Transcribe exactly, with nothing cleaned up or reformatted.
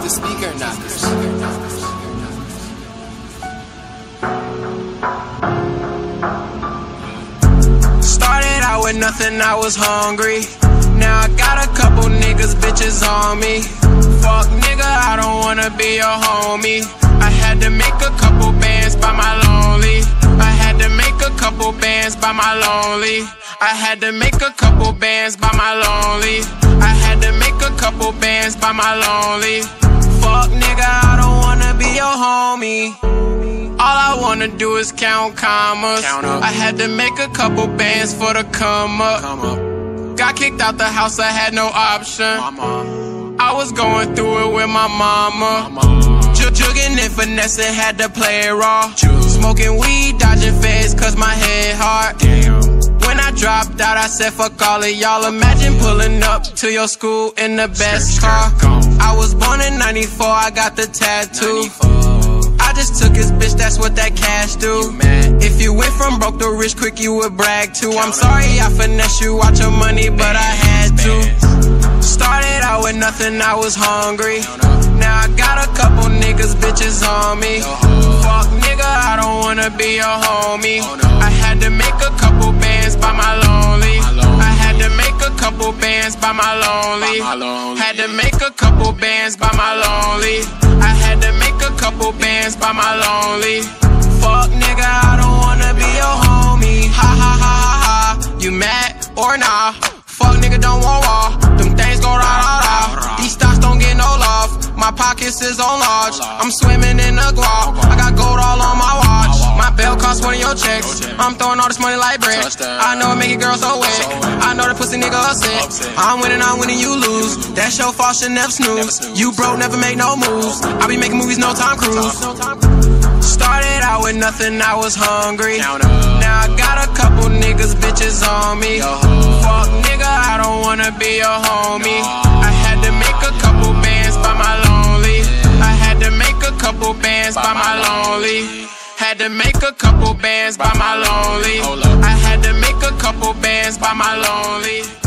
the speaker knockers. Started out with nothing, I was hungry. Now I got a couple niggas, bitches on me. Fuck nigga, I don't wanna be your homie. I had to make a couple bands by my lonely. I had to make a couple bands by my lonely. I had to make a couple bands by my lonely. I had to make a couple bands by my lonely. Fuck nigga, I don't wanna be your homie. All I wanna do is count commas. Count I had to make a couple bands for the come up. Come up. Got kicked out the house, I had no option. Mama. I was going through it with my mama. mama. Jugging and finessing, had to play it raw. Juke. Smoking weed, dodging feds, cause my head hard. Damn. When I dropped out, I said fuck all of y'all. Imagine pulling up to your school in the best car. I was born in ninety-four, I got the tattoo. I just took his bitch, that's what that cash do. If you went from broke to rich quick, you would brag too. I'm sorry I finesse you, watch your money, but I had to. Started out with nothing, I was hungry. Now I got a couple niggas, bitches on me. Fuck nigga, I don't wanna be your homie. I had to make a couple bands by my lonely. I had to make a couple bands by my lonely. Had to make a couple bands by my lonely. I had to make a couple bands by my lonely. Fuck nigga, I don't wanna be your homie. Ha ha ha ha ha. You mad or nah? Fuck nigga, don't want war. Them things go rah rah rah. These stocks don't get no love. My pockets is on large. I'm swimming in the guap. I got gold all on my watch. My belt cost one of your checks. I'm throwing all this money like bread. I know it make a girl so wet. I know that pussy nigga upset. I'm winning, I'm winning, you lose. That's your fault, should never snooze. You broke, never make no moves. I be making movies, no Tom Cruise. Started out with nothing, I was hungry. Now I got a couple niggas, bitches on me. Fuck nigga, I don't wanna be your homie. I had to make a couple bands by my lonely. I had to make a couple bands by my lonely. Had to make a couple bands by my lonely. I had to make a couple bands by my lonely.